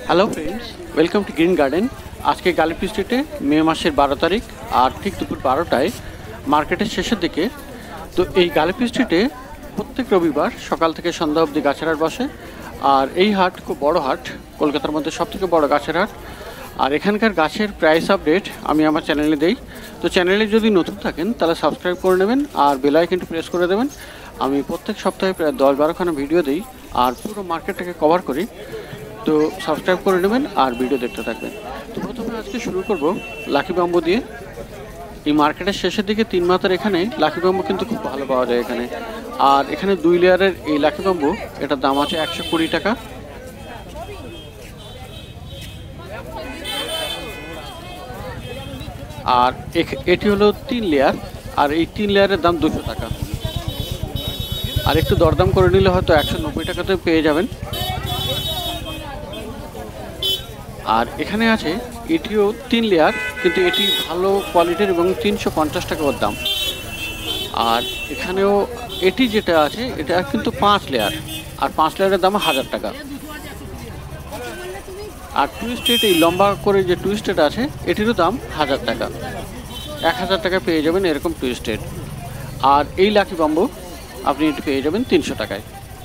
Hello friends, welcome to green garden. আজকে গালিপি স্ট্রিটে মে মাসের 12 তারিখ আর ঠিক দুপুর 12টায় মার্কেটের শেষের দিকে। তো এই গালিপি স্ট্রিটে প্রত্যেক রবিবার সকাল থেকে সন্ধ্যা অবধি গাছের হাট বসে। আর এই হাট খুব বড় হাট, কলকাতার মধ্যে সবথেকে বড় গাছের হাট। আর এখানকার গাছের প্রাইস আপডেট আমি আমার চ্যানেলে দেই। তো চ্যানেলে যদি নতুন থাকেন তাহলে সাবস্ক্রাইব করে নেবেন আর বেল আইকনটি প্রেস করে দেবেন। আমি প্রত্যেক সপ্তাহে প্রায় 10-12খানা ভিডিও দিই আর পুরো মার্কেটটাকে কভার করি। তো সাবস্ক্রাইব করে নেবেন আর ভিডিও দেখতে থাকবেন। তো প্রথমে আজকে শুরু করব লাকি বাম্বু দিয়ে। এই মার্কেটের শেষের দিকে 3 মাথার এখানে লাকি বাম্বু কিন্তু খুব ভালো পাওয়া যায় এখানে। আর এখানে 2 লেয়ারের এই লাকি বাম্বু, এটার দাম আছে 120 টাকা। আর এটি হলো 3 লেয়ার, আর এই 3 লেয়ারের দাম 200 টাকা। আর একটু দরদাম করে নিলে হয়তো 190 টাকাতে পেয়ে যাবেন। আর এখানে আছে এটিও 3 লেয়ার, কিন্তু এটি ভালো কোয়ালিটির এবং 350 টাকা ওর দাম। আর এখানেও এটি যেটা আছে এটা কিন্তু 5 লেয়ার, আর 5 লেয়ারের দাম 1000 টাকা। আর টুইস্টেড, এই লম্বা করে যে টুইস্টেড আছে এটিরও দাম 1000 টাকা। 1000 টাকা পেয়ে যাবেন এরকম টুইস্টেড। আর এই লাকি বাম্বু আপনি এটি পেয়ে যাবেন 300 টাকায়।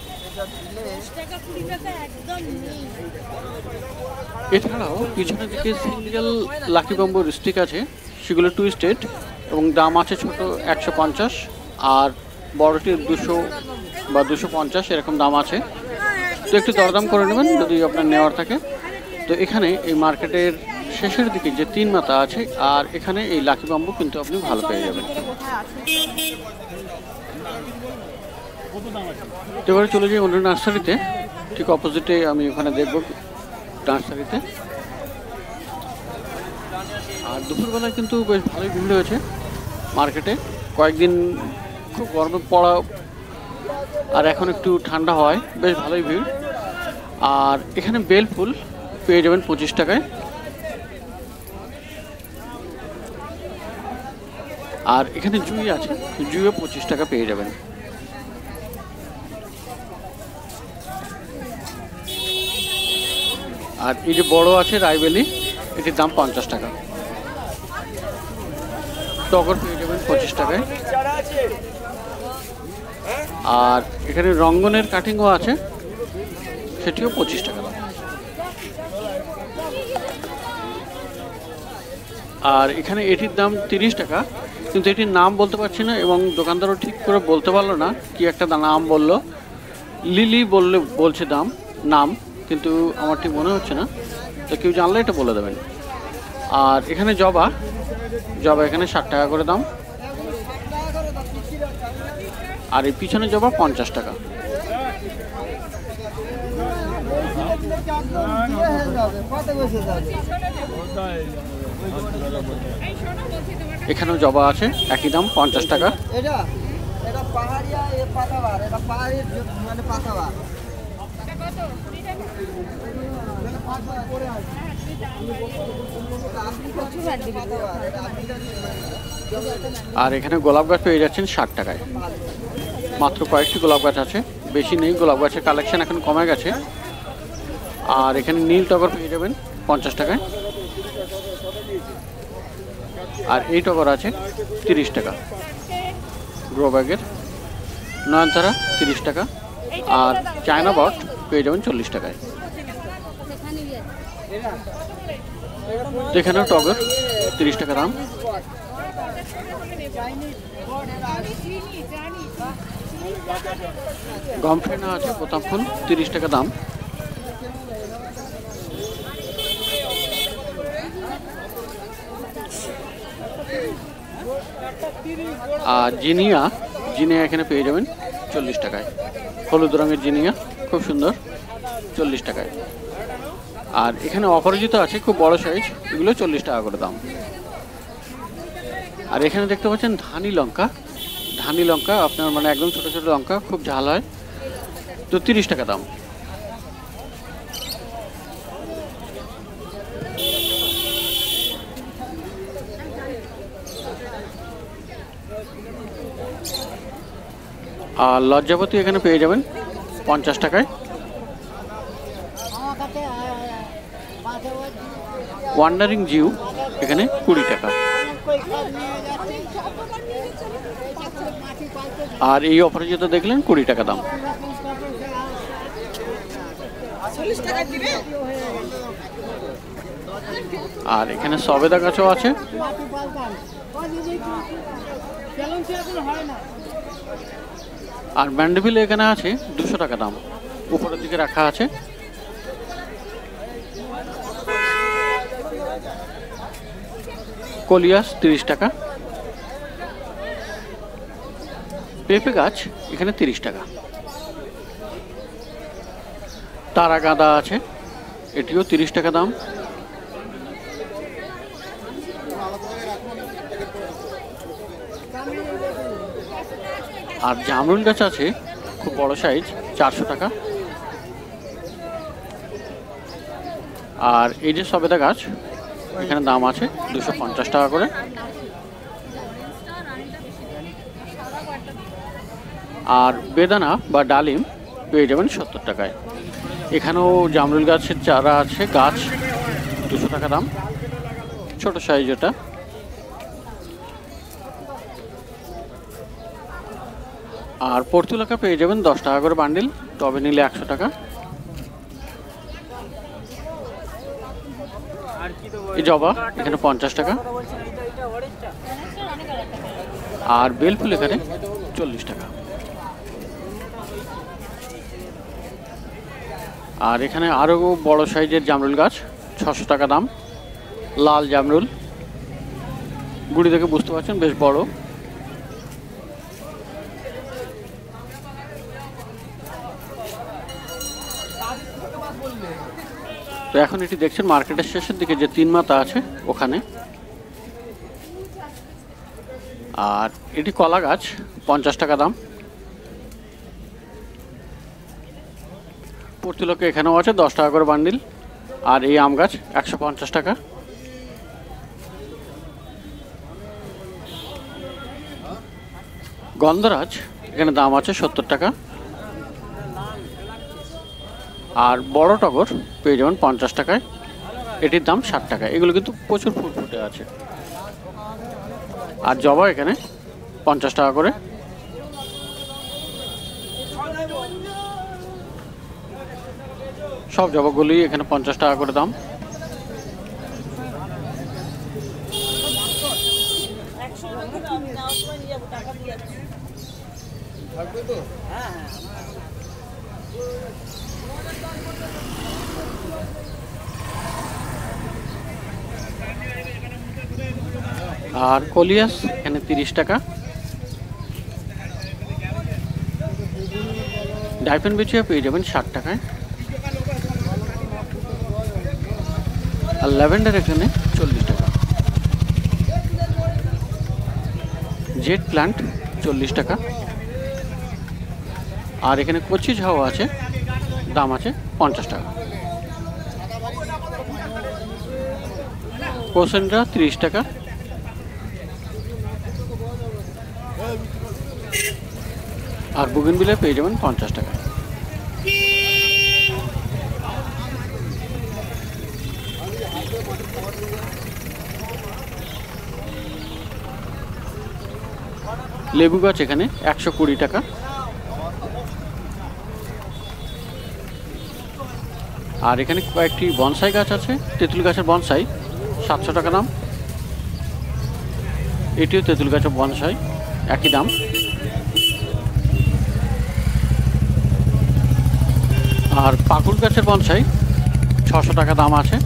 এছাড়াও পিছনের দিকে সিঙ্গেল লাকি বাম্বুর স্টিক আছে, সেগুলো টুইস্টেড এবং দাম আছে ছোট 150 আর বড়টির 200 বা 250 এরকম দাম আছে। তো একটু দরদাম করে নেবেন যদি আপনার নেওয়ার থাকে। তো এখানে এই মার্কেটের শেষের দিকে যে 3 মাথা আছে, আর এখানে এই লাকি বাম্বু কিন্তু আপনি ভালো পেয়ে যাবেন। তো এবারে চলে যাই অন্য নার্সারিতে, ঠিক অপোজিটে আমি ওখানে দেখব নার্সারিতে। আর দুপুরবেলায় কিন্তু বেশ ভালোই ভিড় হয়েছে মার্কেটে। কয়েকদিন খুব গরমে পড়া আর এখন একটু ঠান্ডা হয়, বেশ ভালোই ভিড়। আর এখানে বেল ফুল পেয়ে যাবেন 25 টাকায়। আর এখানে জুঁই আছে, জুঁইও 25 টাকা পেয়ে যাবেন। আর এই যে বড় আছে রাইবেলি, এটির দাম 50 টাকা। টগর পেয়ে যাবেন 25 টাকায়। আর এখানে রঙ্গনের কাটিংও আছে, সেটিও 25 টাকা। আর এখানে এটির দাম 30 টাকা, কিন্তু এটির নাম বলতে পারছি না এবং দোকানদারও ঠিক করে বলতে পারলো না, কি একটা নাম বললো, লিলি বলছে নাম, কিন্তু আমার ঠিক মনে হচ্ছে না। তো কেউ জানলে এটা বলে দেবেন। আর এখানে জবা এখানে 60 টাকা করে দাম। আর এই পিছনে জবা 50 টাকা। এখানেও জবা আছে, একই দাম 50 টাকা। আর এখানে গোলাপ গাছ পেয়ে যাচ্ছেন 60 টাকায়। মাত্র কয়েকটি গোলাপ গাছ আছে, বেশি নেই। গোলাপ গাছের কালেকশন এখন কমে গেছে। আর এখানে নীল টগর পেয়ে যাবেন 50 টাকায়। আর এই টগর আছে 30 টাকা গ্রো ব্যাগের। নয়নতারা 30 টাকা। আর চায়না বট পেয়ে যাবেন 40 টাকায়। এখানেও টগর 30 টাকা দাম। গমফেনা আছে প্রতাপ ফুল 30 টাকা দাম। আর জিনিয়া এখানে পেয়ে যাবেন 40 টাকায়। হলুদ রঙের জিনিয়া খুব সুন্দর, 40 টাকায়। আর এখানে অপরাজিত আছে খুব বড় সাইজ, এগুলো 40 টাকা করে দাম। আর এখানে দেখতে পাচ্ছেন ধানি লঙ্কা আপনার মানে একদম ছোট ছোট লঙ্কা, খুব ঝাল হয়, তো 30 টাকা দাম। আর লজ্জাপতি এখানে পেয়ে যাবেন 50 টাকায়। ওয়ান্ডারিং জিউ এখানে 20 টাকা। আর এই অফারে যেটা দেখলেন 20 টাকা দাম। আর এখানে সবেদা গাছও আছে। আর ম্যান্ডেভিল এখানে আছে 200 টাকা দাম, উপরের দিকে রাখা আছে। কলিয়াস 30 টাকা। পেঁপে গাছ এখানে 30 টাকা। তারা গাঁদা আছে, এটিও 30 টাকা দাম। আর জামরুল গাছ আছে খুব বড় সাইজ, 400 টাকা। আর এই যে সবেদা গাছ এখানে দাম আছে 250 টাকা করে। আর বেদানা বা ডালিম পেয়ে যাবেন 70 টাকায়। এখানেও জামরুল গাছের চারা আছে, গাছ 200 টাকা দাম, ছোট সাইজ এটা। আর পর্তুলাকা পেয়ে যাবেন 10 টাকা করে বান্ডিল, টবে নিলে 100 টাকা। এই জবা এখানে 50 টাকা। আর বেলফুল এখানে 40 টাকা। আর এখানে আরও বড় সাইজের জামরুল গাছ 600 টাকা দাম। লাল জামরুল, গুড়ি থেকে বুঝতে পারছেন বেশ বড়। তো এখন এটি দেখছেন মার্কেটের শেষের দিকে যে 3 মাথা আছে ওখানে। আর এটি কলা গাছ 50 টাকা দাম। পর্তুলকা এখানেও আছে 10 টাকা করে বান্ডিল। আর এই আম গাছ 150 টাকা। গন্ধরাজ এখানে দাম আছে 70 টাকা। আর বড় টগর পেয়ে যাবেন 50 টাকায়, এটির দাম 60 টাকা। এগুলো কিন্তু প্রচুর ফুল ফুটে আছে। আর জবা এখানে 50 টাকা করে। সব জবাগুলি এখানে 50 টাকা করে দাম। আর কলিয়াস এখানে 30 টাকা। ডাইফেন বেচিয়া পেয়ে যাবেন 60 টাকায়। আর ল্যাভেন্ডার এখানে 40 টাকা। জেট প্ল্যান্ট 40 টাকা। আর এখানে কচি ঝাউ আছে, দাম আছে 50 টাকা। কোসেন্ড্রা 30 টাকা। আর বুগেনভিলে পেয়ে যাবেন 50 টাকা। লেবু গাছ এখানে 120 টাকা। আর এখানে কয়েকটি বনসাই গাছ আছে, তেঁতুল গাছের বনসাই 700 টাকা দাম। এটিও তেঁতুল গাছের বনসাই, একই দাম। আর পাকুড় গাছের বনসাই 600 টাকা দাম আছে।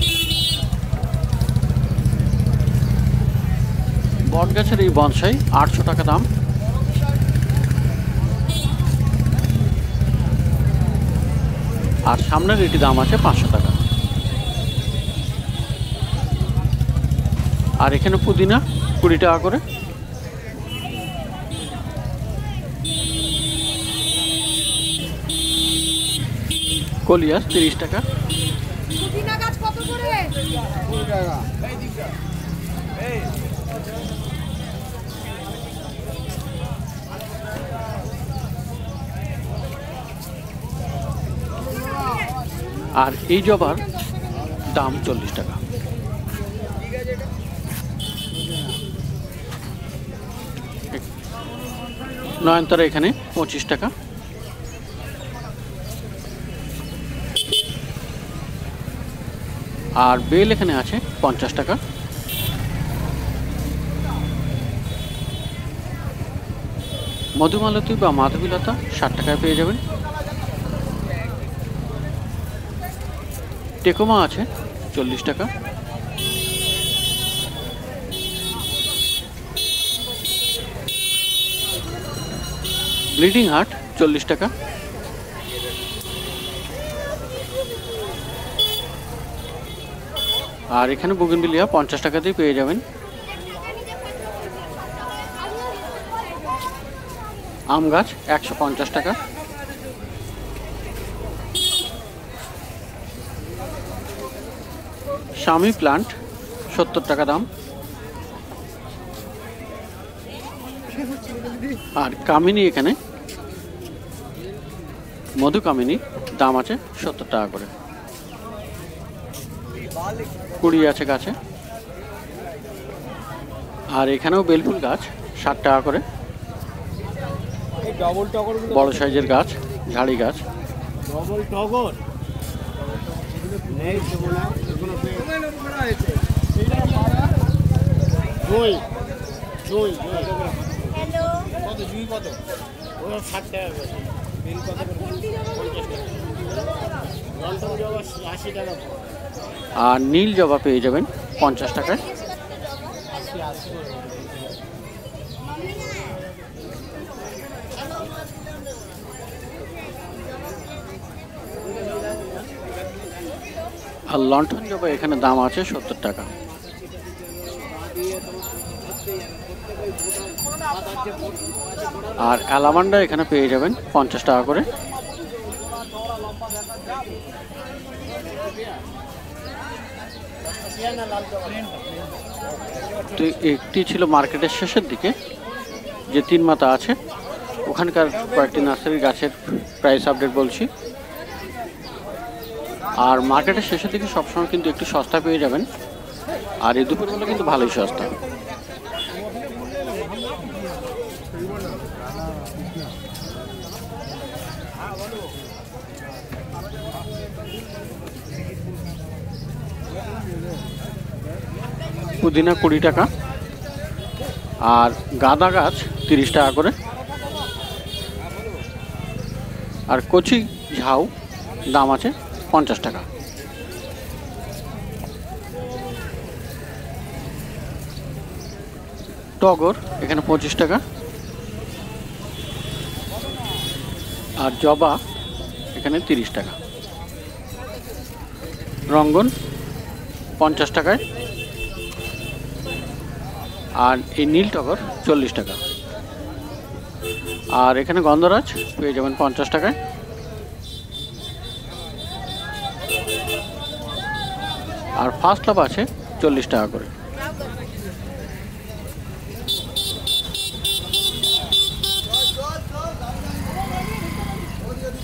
বট গাছের এই বনসাই 800 টাকা দাম। আর সামনের এটি দাম আছে 500 টাকা। আর এখানে পুদিনা 20 টাকা করে। কলিয়াস 30 টাকা। পুদিনা গাছ কত করে? 20 টাকা। আর এই জবার দাম 40 টাকা। নয়নতারা এখানে 25 টাকা। আর বেল এখানে আছে 50 টাকা। মধুমালতী বা মাধবীলতা 60 টাকায় পেয়ে যাবেন। টেকোমা আছে 40 টাকা। ব্লিডিং হার্ট 40 টাকা। আর এখানে বুগেনভিলিয়া 50 টাকাতেই পেয়ে যাবেন। আম গাছ 150 টাকা। শামি প্লান্ট 70 টাকা দাম। আর কামিনী এখানে মধু কামিনী দাম আছে 70 টাকা করে। কুড়ি আছে গাছে। আর এখানেও বেলফুল গাছ 60 টাকা করে। বড় সাইজের গাছ, ঝাড়ি গাছ। আর নীল জবা পেয়ে যাবেন 50 টাকায়। আর লন্ঠন জবা এখানে দাম আছে 70 টাকা। আর অ্যালামান্ডা এখানে পেয়ে যাবেন 50 টাকা করে। তো একটি ছিল মার্কেটের শেষের দিকে যে 3 মাথা আছে, ওখানকার কয়েকটি নার্সারি গাছের প্রাইস আপডেট বলছি। আর মার্কেটের শেষের দিকে সবসময় কিন্তু একটু সস্তা পেয়ে যাবেন। আর এই দুপুরবেলা কিন্তু ভালোই সস্তা। পুদিনা 20 টাকা। আর গাঁদা গাছ 30 টাকা করে। আর কচি ঝাউ দাম আছে 50 টাকা। টগর এখানে 25 টাকা। আর জবা এখানে 30 টাকা। রঙ্গন 50 টাকায়। আর এই নীল টগর 40 টাকা। আর এখানে গন্ধরাজ পেয়ে যাবেন 50 টাকায়। আর ফার্স্ট লাভ আছে 40 টাকা করে।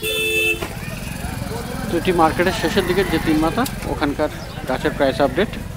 তো এটি মার্কেটের শেষের দিকে যে 3 মাথা, ওখানকার গাছের প্রাইস আপডেট।